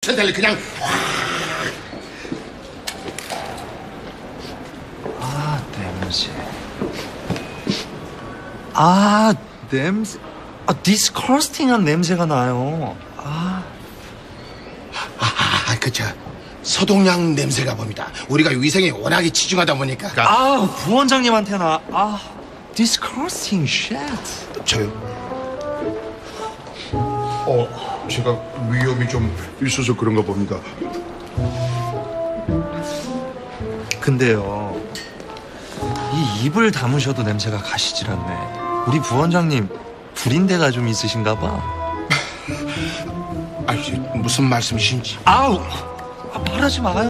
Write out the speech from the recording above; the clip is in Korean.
전달을 그냥. 아, 냄새. 아, 냄새. 아, 디스커스팅한 냄새가 나요. 그쵸. 소독약 냄새가 봅니다. 우리가 위생에 워낙에 치중하다 보니까. 부원장님한테나. 디스커스팅 쉣. 저요? 제가 위험이 좀 있어서 그런가 봅니다. 근데요, 이 입을 담으셔도 냄새가 가시질 않네. 우리 부원장님 불인대가 좀 있으신가 봐. 무슨 말씀이신지. 말하지 마요.